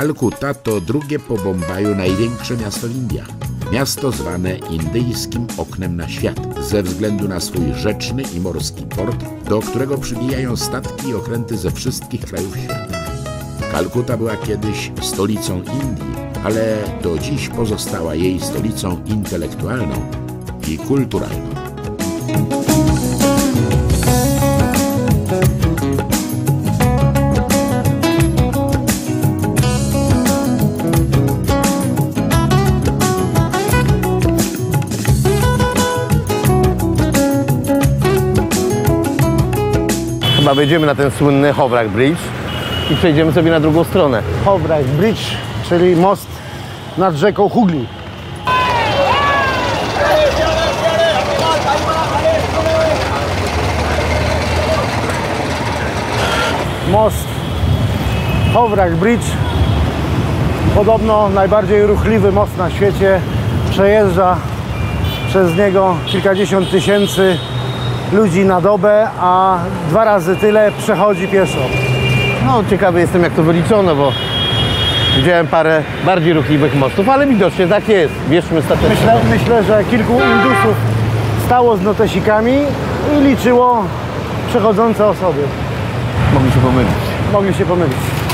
Kalkuta to drugie po Bombaju największe miasto w Indiach. Miasto zwane indyjskim oknem na świat ze względu na swój rzeczny i morski port, do którego przybijają statki i okręty ze wszystkich krajów świata. Kalkuta była kiedyś stolicą Indii, ale do dziś pozostała jej stolicą intelektualną i kulturalną. Chyba wejdziemy na ten słynny Howrah Bridge i przejdziemy sobie na drugą stronę. Howrah Bridge, czyli most nad rzeką Hugli. Most Howrah Bridge, podobno najbardziej ruchliwy most na świecie. Przejeżdża przez niego kilkadziesiąt tysięcy ludzi na dobę, a 2 razy tyle przechodzi pieszo. No, ciekawy jestem, jak to wyliczono, bo widziałem parę bardziej ruchliwych mostów, ale widocznie tak jest. Wierzmy statystycznie. Myślę, że kilku Indusów stało z notesikami i liczyło przechodzące osoby. Mogli się pomylić. Mogli się pomylić.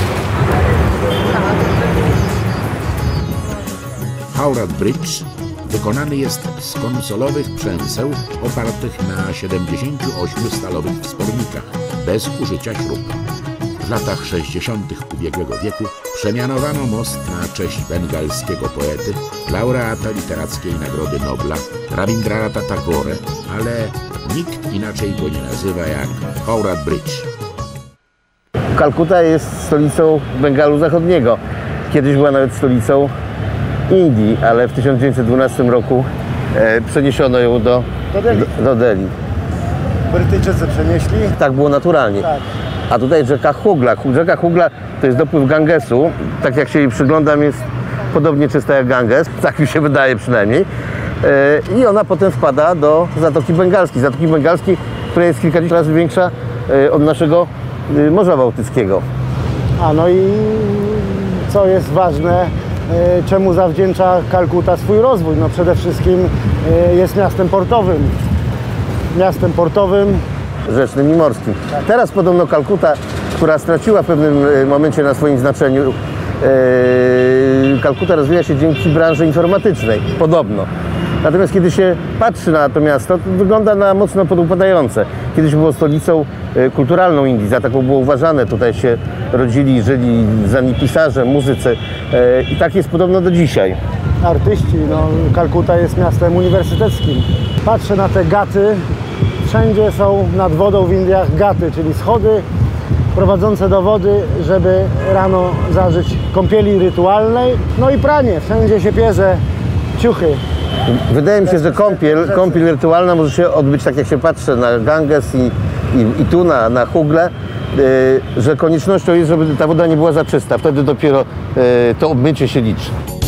Howrah Bridge wykonany jest z konsolowych przęseł opartych na 78 stalowych wspornikach, bez użycia śrub. W latach 60. ubiegłego wieku przemianowano most na cześć bengalskiego poety, laureata literackiej Nagrody Nobla, Rabindranath Tagore, ale nikt inaczej go nie nazywa jak Howrah Bridge. Kalkuta jest stolicą Bengalu Zachodniego. Kiedyś była nawet stolicą Indii, ale w 1912 roku przeniesiono ją do Delhi. Brytyjczycy przenieśli. Tak było naturalnie. Tak. A tutaj rzeka Hugla. Rzeka Hugla to jest dopływ Gangesu. Tak jak się jej przyglądam, jest podobnie czysta jak Ganges. Tak mi się wydaje przynajmniej. I ona potem wpada do Zatoki Bengalskiej. Zatoki Bengalskiej, która jest kilkadziesiąt razy większa od naszego Morza Bałtyckiego. A no i co jest ważne, czemu zawdzięcza Kalkuta swój rozwój? No przede wszystkim jest miastem portowym. Miastem portowym. Rzecznym i morskim. Teraz podobno Kalkuta, która straciła w pewnym momencie na swoim znaczeniu, Kalkuta rozwija się dzięki branży informatycznej. Podobno. Natomiast kiedy się patrzy na to miasto, to wygląda na mocno podupadające. Kiedyś było stolicą kulturalną Indii, za taką było uważane. Tutaj się rodzili, żyli znani pisarze, muzycy i tak jest podobno do dzisiaj. Artyści, no Kalkuta jest miastem uniwersyteckim. Patrzę na te gaty, wszędzie są nad wodą w Indiach gaty, czyli schody prowadzące do wody, żeby rano zażyć kąpieli rytualnej. No i pranie, wszędzie się pierze ciuchy. Wydaje mi się, że kąpiel rytualna może się odbyć, tak jak się patrzę na Ganges i tu na Huglę, że koniecznością jest, żeby ta woda nie była za czysta. Wtedy dopiero to obmycie się liczy.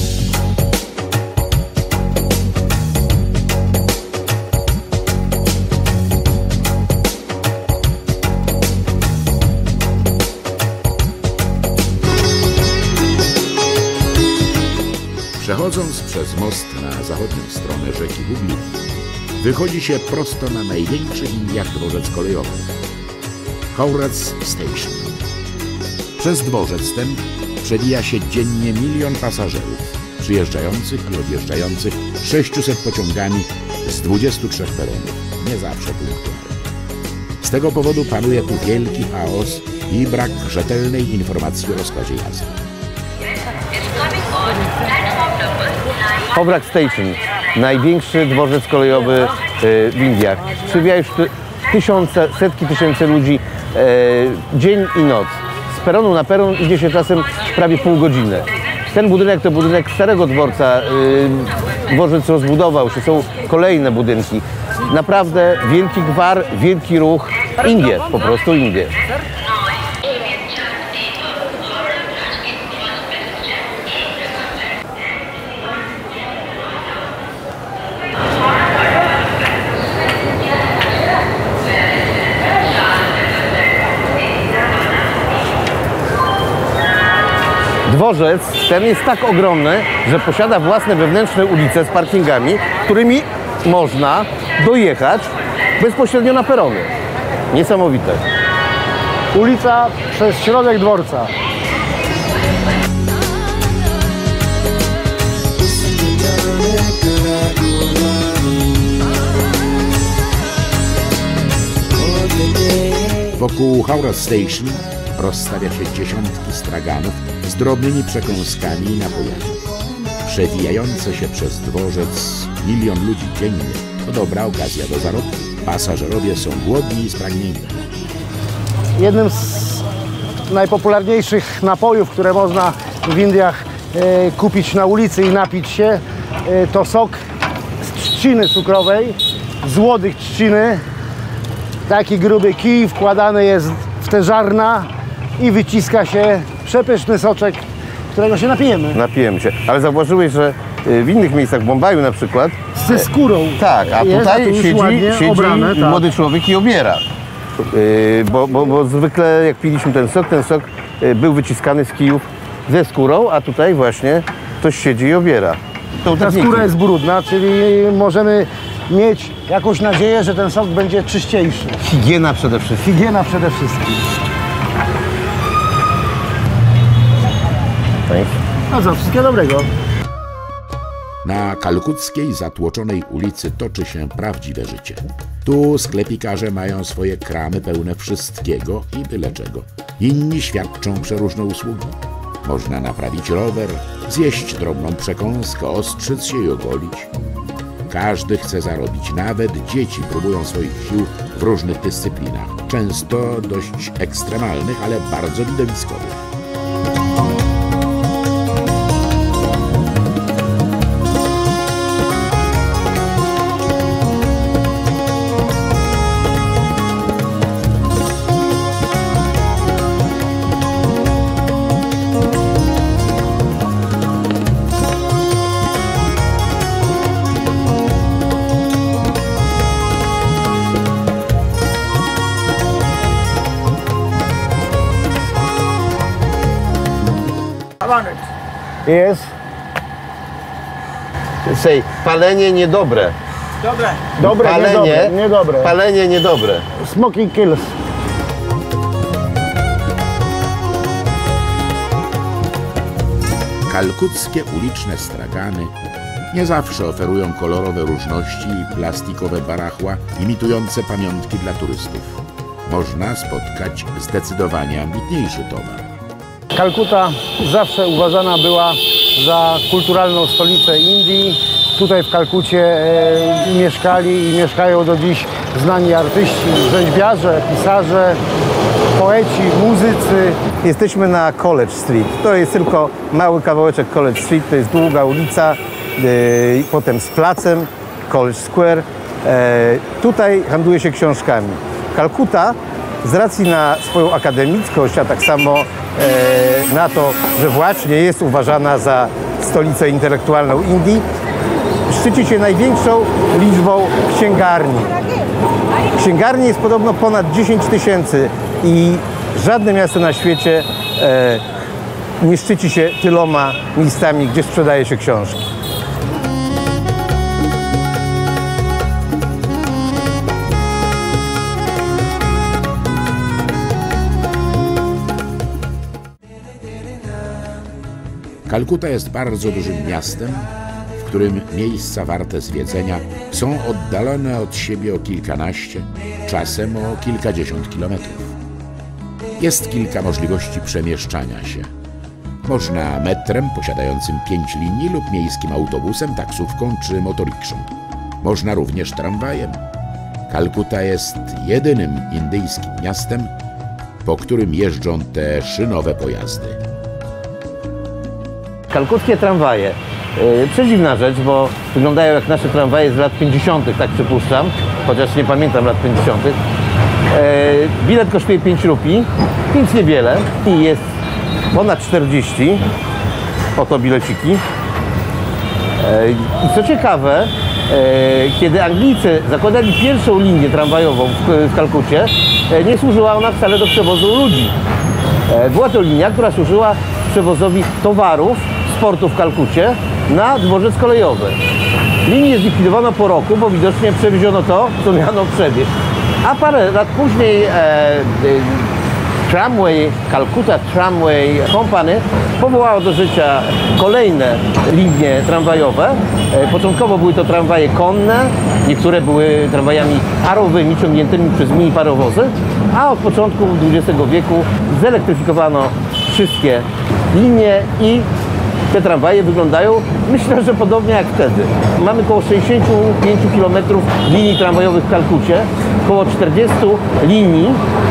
Przechodząc przez most na zachodnią stronę rzeki Hugli, wychodzi się prosto na największy w Indiach dworzec kolejowy – Howrah Station. Przez dworzec ten przewija się dziennie 1 000 000 pasażerów przyjeżdżających i odjeżdżających 600 pociągami z 23 peronów, nie zawsze punktualnie. Z tego powodu panuje tu wielki chaos i brak rzetelnej informacji o rozkładzie jazdy. Howrah Station, największy dworzec kolejowy w Indiach. Przywija już tysiące, setki tysięcy ludzi dzień i noc. Z peronu na peron idzie się czasem prawie pół godziny. Ten budynek to budynek starego dworca. Dworzec rozbudował się, są kolejne budynki. Naprawdę wielki gwar, wielki ruch. Indie, po prostu Indie. dworzec ten jest tak ogromny, że posiada własne wewnętrzne ulice z parkingami, którymi można dojechać bezpośrednio na perony. Niesamowite. Ulica przez środek dworca. Wokół Howrah Station rozstawia się dziesiątki straganów z drobnymi przekąskami i napojami. Przewijające się przez dworzec 1 000 000 ludzi dziennie to dobra okazja do zarobku. Pasażerowie są głodni i spragnieni. Jednym z najpopularniejszych napojów, które można w Indiach kupić na ulicy i napić się, to sok z trzciny cukrowej, z łodych trzciny. Taki gruby kij wkładany jest w te ziarna i wyciska się przepyszny soczek, którego się napijemy. Napijemy się. Ale zauważyłeś, że w innych miejscach, w Bombaju na przykład... Ze skórą. Tak, a jest, tutaj tu siedzi obrane, tak. młody człowiek i obiera. Bo zwykle jak piliśmy ten sok był wyciskany z kijów ze skórą, a tutaj właśnie ktoś siedzi i obiera. Ta skóra jest brudna, czyli możemy mieć jakąś nadzieję, że ten sok będzie czyściejszy. Higiena przede wszystkim. Higiena przede wszystkim. No co, wszystkiego dobrego. Na kalkuckiej, zatłoczonej ulicy toczy się prawdziwe życie. Tu sklepikarze mają swoje kramy pełne wszystkiego i byle czego. Inni świadczą przeróżne usługi. Można naprawić rower, zjeść drobną przekąskę, ostrzyc się i ogolić. Każdy chce zarobić, nawet dzieci próbują swoich sił w różnych dyscyplinach. Często dość ekstremalnych, ale bardzo widowiskowych. Jest. Say, palenie niedobre. Dobre, Palenie, niedobre. palenie niedobre. Smoking kills. Kalkuckie uliczne stragany nie zawsze oferują kolorowe różności i plastikowe barachła imitujące pamiątki dla turystów. Można spotkać zdecydowanie ambitniejszy towar. Kalkuta zawsze uważana była za kulturalną stolicę Indii. Tutaj w Kalkucie mieszkali i mieszkają do dziś znani artyści, rzeźbiarze, pisarze, poeci, muzycy. Jesteśmy na College Street. To jest tylko mały kawałeczek College Street. To jest długa ulica, potem z placem, College Square. Tutaj handluje się książkami. Kalkuta z racji na swoją akademickość, a tak samo na to, że właśnie jest uważana za stolicę intelektualną Indii, szczyci się największą liczbą księgarni. Księgarni jest podobno ponad 10 000 i żadne miasto na świecie nie szczyci się tyloma miejscami, gdzie sprzedaje się książki. Kalkuta jest bardzo dużym miastem, w którym miejsca warte zwiedzenia są oddalone od siebie o kilkanaście, czasem o kilkadziesiąt kilometrów. Jest kilka możliwości przemieszczania się. Można metrem posiadającym 5 linii lub miejskim autobusem, taksówką czy motorikszą. Można również tramwajem. Kalkuta jest jedynym indyjskim miastem, po którym jeżdżą te szynowe pojazdy. Kalkuckie tramwaje. Przedziwna rzecz, bo wyglądają jak nasze tramwaje z lat 50., tak przypuszczam, chociaż nie pamiętam lat 50. Bilet kosztuje 5 rupii, więc niewiele i jest ponad 40. Oto bileciki. I co ciekawe, kiedy Anglicy zakładali pierwszą linię tramwajową w Kalkucie, nie służyła ona wcale do przewozu ludzi. Była to linia, która służyła przewozowi towarów z portu w Kalkucie na dworzec kolejowy. Linię zlikwidowano po roku, bo widocznie przewieziono to, co miano przewieźć. A parę lat później Tramway, Calcutta Tramway Company powołało do życia kolejne linie tramwajowe. Początkowo były to tramwaje konne, niektóre były tramwajami parowymi ciągniętymi przez mini parowozy, a od początku XX wieku zelektryfikowano wszystkie linie i te tramwaje wyglądają, myślę, że podobnie jak wtedy. Mamy około 65 km linii tramwajowych w Kalkucie, około 40 linii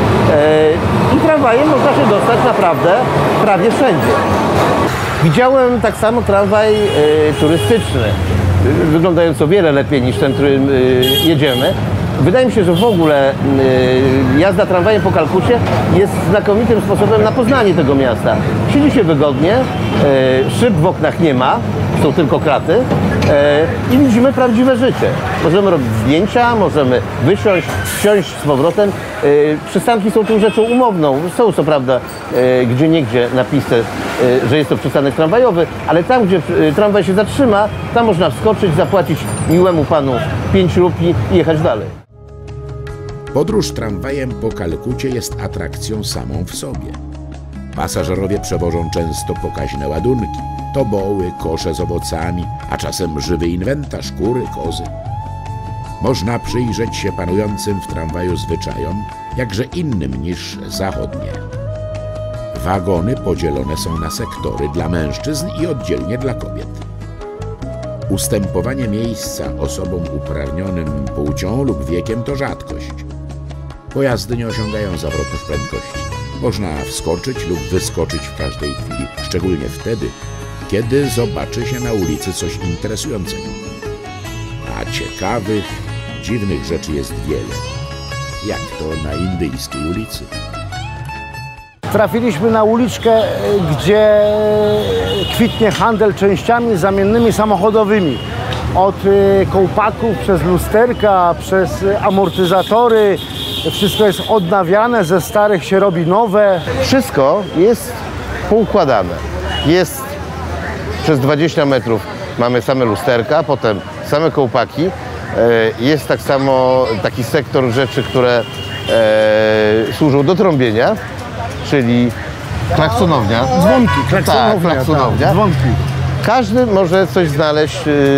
i tramwajem można się dostać naprawdę prawie wszędzie. Widziałem tak samo tramwaj turystyczny, wyglądający o wiele lepiej niż ten, którym jedziemy. Wydaje mi się, że w ogóle jazda tramwajem po Kalkucie jest znakomitym sposobem na poznanie tego miasta. Siedzi się wygodnie, szyb w oknach nie ma, są tylko kraty i widzimy prawdziwe życie. Możemy robić zdjęcia, możemy wysiąść, wsiąść z powrotem. Przystanki są tą rzeczą umowną. Są co prawda gdzieniegdzie napisy, że jest to przystanek tramwajowy, ale tam, gdzie tramwaj się zatrzyma, tam można wskoczyć, zapłacić miłemu panu 5 rupii i jechać dalej. Podróż tramwajem po Kalkucie jest atrakcją samą w sobie. Pasażerowie przewożą często pokaźne ładunki, toboły, kosze z owocami, a czasem żywy inwentarz, kury, kozy. Można przyjrzeć się panującym w tramwaju zwyczajom, jakże innym niż zachodnie. Wagony podzielone są na sektory dla mężczyzn i oddzielnie dla kobiet. Ustępowanie miejsca osobom uprawnionym płcią lub wiekiem to rzadkość. Pojazdy nie osiągają zawrotnych prędkości. Można wskoczyć lub wyskoczyć w każdej chwili, szczególnie wtedy, kiedy zobaczy się na ulicy coś interesującego. A ciekawych, dziwnych rzeczy jest wiele, jak to na Indyjskiej ulicy. Trafiliśmy na uliczkę, gdzie kwitnie handel częściami zamiennymi samochodowymi. Od kołpaków, przez lusterka, przez amortyzatory. Wszystko jest odnawiane, ze starych się robi nowe. Wszystko jest poukładane. Jest przez 20 metrów mamy same lusterka, potem same kołpaki. Jest tak samo taki sektor rzeczy, które służą do trąbienia, czyli klaksonownia. Dzwonki, klaksonownia. Tak, klaksonownia. Tak, dzwonki. Każdy może coś znaleźć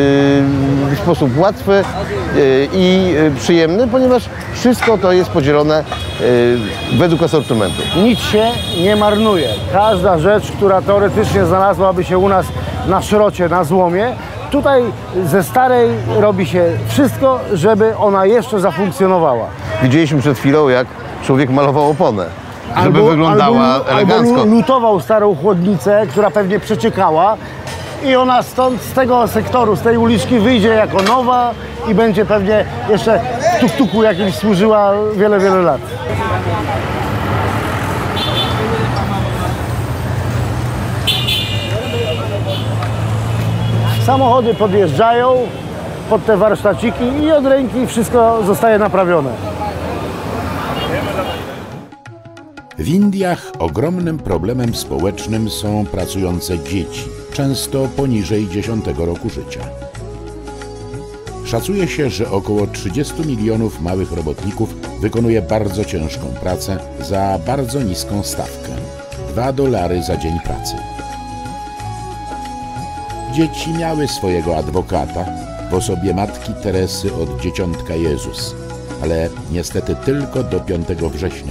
w sposób łatwy i przyjemny, ponieważ wszystko to jest podzielone według asortymentu. Nic się nie marnuje. Każda rzecz, która teoretycznie znalazłaby się u nas na szrocie, na złomie, tutaj ze starej robi się wszystko, żeby ona jeszcze zafunkcjonowała. Widzieliśmy przed chwilą, jak człowiek malował oponę, żeby wyglądała elegancko. Albo lutował starą chłodnicę, która pewnie przeciekała, i ona stąd, z tego sektoru, z tej uliczki wyjdzie jako nowa i będzie pewnie jeszcze w tuk-tuku jakimś służyła wiele, wiele lat. Samochody podjeżdżają pod te warsztaciki i od ręki wszystko zostaje naprawione. W Indiach ogromnym problemem społecznym są pracujące dzieci, często poniżej 10 roku życia. Szacuje się, że około 30 milionów małych robotników wykonuje bardzo ciężką pracę za bardzo niską stawkę – $2 za dzień pracy. Dzieci miały swojego adwokata w osobie matki Teresy od Dzieciątka Jezus, ale niestety tylko do 5 września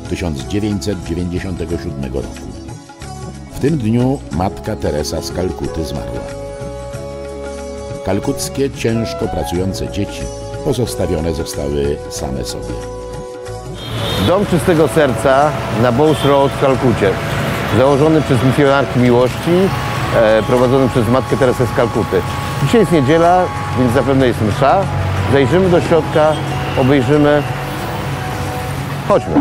1997 roku. W tym dniu matka Teresa z Kalkuty zmarła. Kalkuckie, ciężko pracujące dzieci pozostawione zostały same sobie. Dom Czystego Serca na Bowes Road w Kalkucie, założony przez misjonarki miłości, prowadzony przez matkę Teresę z Kalkuty. Dzisiaj jest niedziela, więc zapewne jest msza. Zajrzymy do środka, obejrzymy. Chodźmy.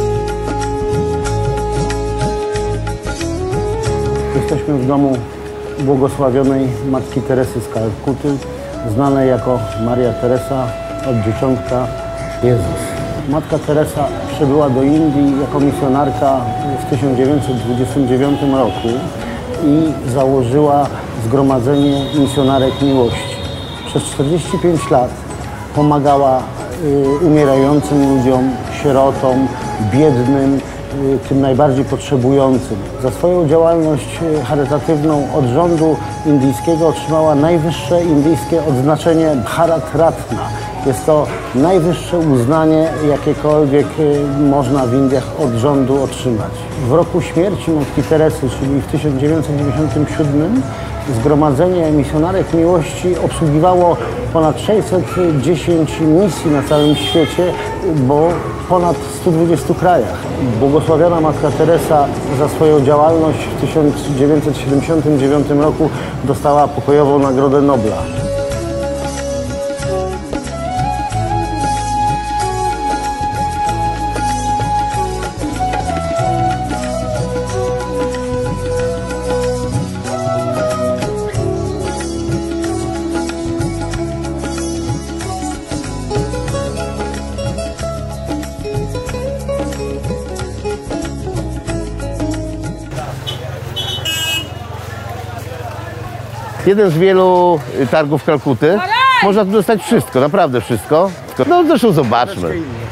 Jesteśmy w domu błogosławionej Matki Teresy z Kalkuty, znanej jako Maria Teresa od Dzieciątka Jezus. Matka Teresa przybyła do Indii jako misjonarka w 1929 roku i założyła Zgromadzenie Misjonarek Miłości. Przez 45 lat pomagała umierającym ludziom, sierotom, biednym, tym najbardziej potrzebującym. Za swoją działalność charytatywną od rządu indyjskiego otrzymała najwyższe indyjskie odznaczenie Bharat Ratna. Jest to najwyższe uznanie, jakiekolwiek można w Indiach od rządu otrzymać. W roku śmierci Matki Teresy, czyli w 1997, Zgromadzenie Misjonarek Miłości obsługiwało ponad 610 misji na całym świecie, bo ponad 120 krajach. Błogosławiona Matka Teresa za swoją działalność w 1979 roku dostała pokojową Nagrodę Nobla. Jeden z wielu targów Kalkuty. Można tu dostać wszystko, naprawdę wszystko. No zresztą zobaczmy.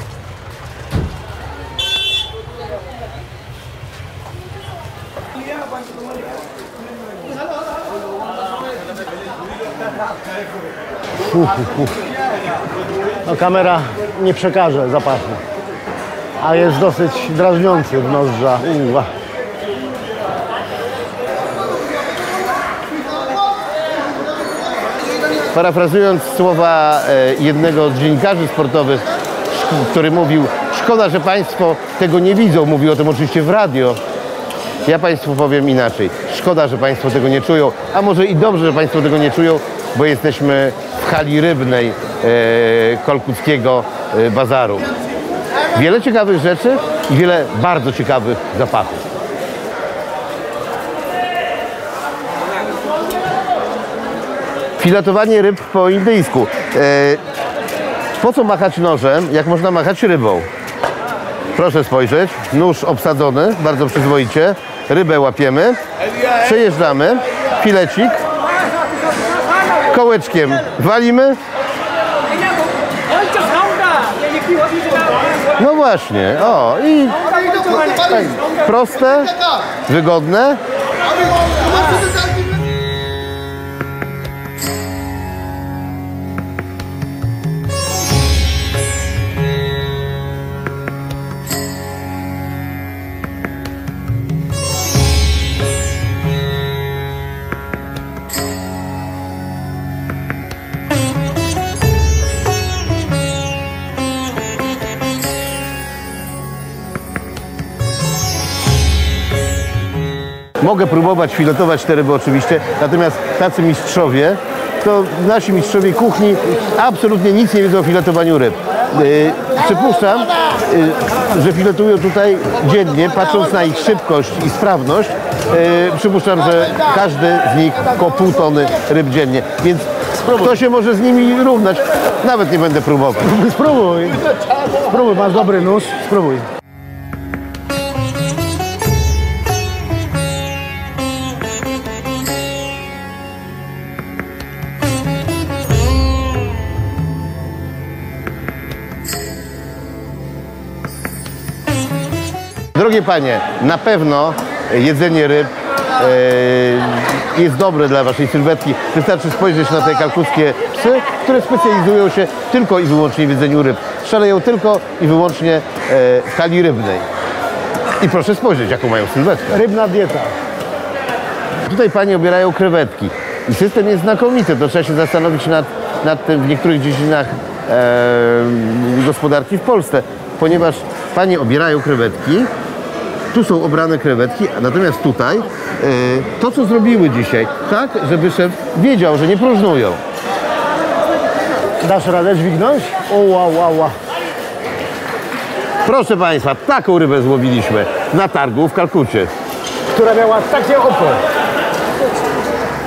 No, kamera nie przekaże zapachu, a jest dosyć drażniący w nozdrza. Parafrazując słowa jednego z dziennikarzy sportowych, który mówił: szkoda, że Państwo tego nie widzą, mówił o tym oczywiście w radio. Ja Państwu powiem inaczej. Szkoda, że Państwo tego nie czują, a może i dobrze, że Państwo tego nie czują, bo jesteśmy w hali rybnej kolkuckiego bazaru. Wiele ciekawych rzeczy i wiele bardzo ciekawych zapachów. Filetowanie ryb po indyjsku. Po co machać nożem, jak można machać rybą? Proszę spojrzeć. Nóż obsadzony, bardzo przyzwoicie. Rybę łapiemy, przejeżdżamy, filecik, kołeczkiem walimy. No właśnie, o i proste, wygodne. Mogę próbować filetować te ryby oczywiście, natomiast tacy mistrzowie, to nasi mistrzowie kuchni absolutnie nic nie wiedzą o filetowaniu ryb. Przypuszczam, że filetują tutaj dziennie, patrząc na ich szybkość i sprawność, przypuszczam, że każdy z nich około pół tony ryb dziennie, więc kto się może z nimi równać? Nawet nie będę próbował. Spróbuj. Spróbuj, masz dobry nóż, spróbuj. Drogie panie, na pewno jedzenie ryb jest dobre dla waszej sylwetki. Wystarczy spojrzeć na te kalkuckie psy, które specjalizują się tylko i wyłącznie w jedzeniu ryb. Szaleją tylko i wyłącznie w hali rybnej. I proszę spojrzeć, jaką mają sylwetkę. Rybna dieta. Tutaj panie obierają krewetki. I system jest znakomity. To trzeba się zastanowić nad tym w niektórych dziedzinach gospodarki w Polsce. Ponieważ panie obierają krewetki, tu są obrane krewetki, natomiast tutaj to, co zrobiły dzisiaj, tak, żeby szef wiedział, że nie próżnują. Dasz radę dźwignąć? O, wow. Proszę państwa, taką rybę złowiliśmy na targu w Kalkucie. Która miała takie oko.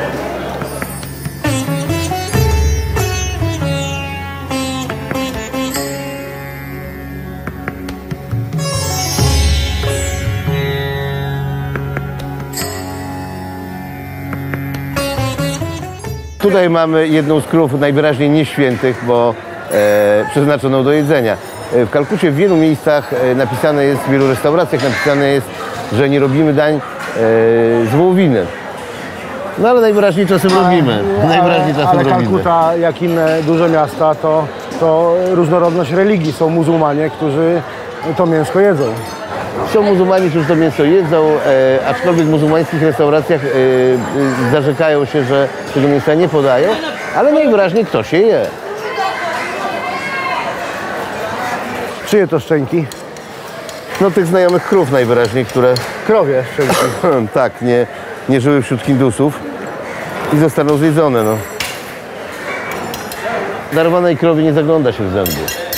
Tutaj mamy jedną z krów najwyraźniej nieświętych, bo przeznaczoną do jedzenia. W Kalkucie w wielu miejscach napisane jest, w wielu restauracjach napisane jest, że nie robimy dań z wołowiny. No ale najwyraźniej czasem robimy. Najwyraźniej czasem ale robimy. Kalkuta, jak inne duże miasta, to różnorodność religii. Są muzułmanie, którzy to mięsko jedzą. Są muzułmanie, którzy to mięso jedzą, aczkolwiek w muzułmańskich restauracjach zarzekają się, że tego mięsa nie podają, ale najwyraźniej ktoś je je. Czyje to szczęki? No tych znajomych krów najwyraźniej, które Krowie szczęki. tak, nie żyły wśród Hindusów i zostaną zjedzone. No. Darowanej krowie nie zagląda się w zęby.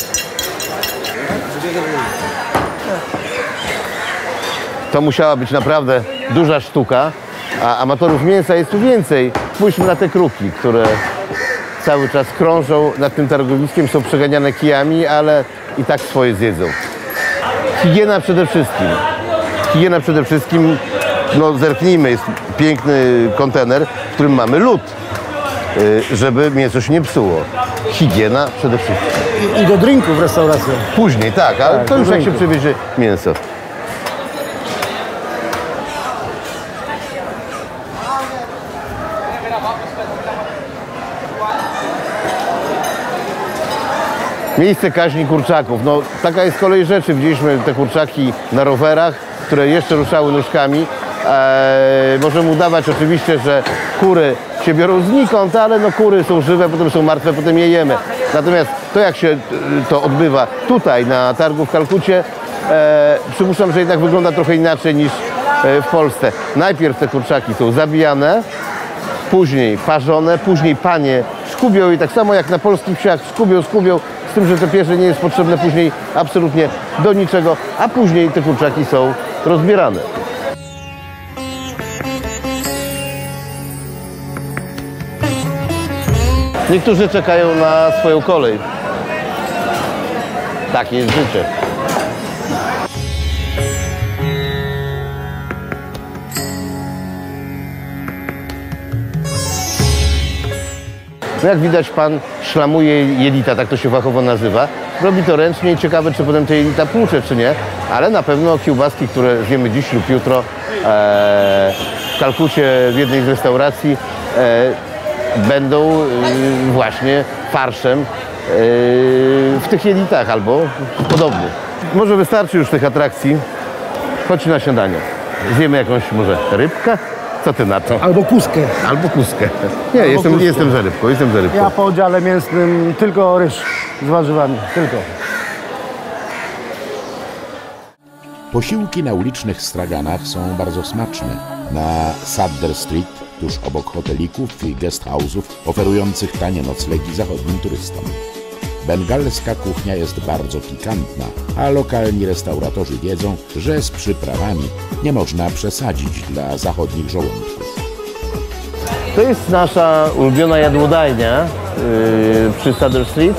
To musiała być naprawdę duża sztuka, a amatorów mięsa jest tu więcej. Spójrzmy na te kruki, które cały czas krążą nad tym targowiskiem, są przeganiane kijami, ale i tak swoje zjedzą. Higiena przede wszystkim. Higiena przede wszystkim, no zerknijmy, jest piękny kontener, w którym mamy lód, żeby mięso się nie psuło. Higiena przede wszystkim. I do drinku w restauracji. Później, tak, ale Tak, to już do jak się drinku. przywiezie mięso. Miejsce kaźni kurczaków. No, taka jest kolej rzeczy. Widzieliśmy te kurczaki na rowerach, które jeszcze ruszały nóżkami. Możemy udawać oczywiście, że kury się biorą znikąd, ale no, kury są żywe, potem są martwe, potem je jemy. Natomiast to, jak się to odbywa tutaj na targu w Kalkucie, przypuszczam, że jednak wygląda trochę inaczej niż w Polsce. Najpierw te kurczaki są zabijane, później parzone, później panie skubią i tak samo jak na polskich wsiach skubią, z tym, że to pierwsze nie jest potrzebne później absolutnie do niczego, a później te kurczaki są rozbierane. Niektórzy czekają na swoją kolej. Takie jest życie. No jak widać, pan szlamuje jelita, tak to się fachowo nazywa. Robi to ręcznie i ciekawe, czy potem te jelita płucze, czy nie. Ale na pewno kiełbaski, które zjemy dziś lub jutro w Kalkucie w jednej z restauracji będą właśnie farszem w tych jelitach albo podobnych. Może wystarczy już tych atrakcji. Chodź na śniadanie. Zjemy jakąś może rybkę? Co ty na to? Albo kuskę. Albo kuskę. Nie, kuskę. jestem za rybką, Ja po oddziale mięsnym tylko ryż z warzywami, tylko. Posiłki na ulicznych straganach są bardzo smaczne. Na Sudder Street, tuż obok hotelików i guesthouse'ów oferujących tanie noclegi zachodnim turystom. Bengalska kuchnia jest bardzo pikantna, a lokalni restauratorzy wiedzą, że z przyprawami nie można przesadzić dla zachodnich żołądków. To jest nasza ulubiona jadłodajnia przy Sudder Street.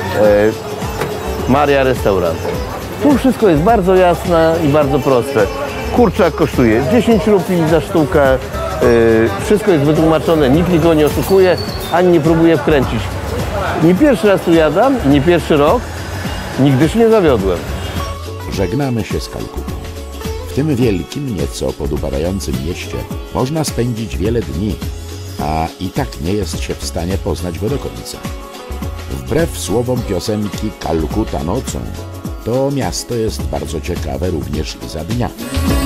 Maria Restaurant. Tu wszystko jest bardzo jasne i bardzo proste. Kurczak kosztuje 10 rupii za sztukę. Wszystko jest wytłumaczone, nikt nikogo nie oszukuje, ani nie próbuje wkręcić. Nie pierwszy raz tu jadam, nie pierwszy rok, nigdy się nie zawiodłem. Żegnamy się z Kalkutą. W tym wielkim, nieco podupadającym mieście można spędzić wiele dni, a i tak nie jest się w stanie poznać go do końca. Wbrew słowom piosenki Kalkuta nocą, to miasto jest bardzo ciekawe również za dnia.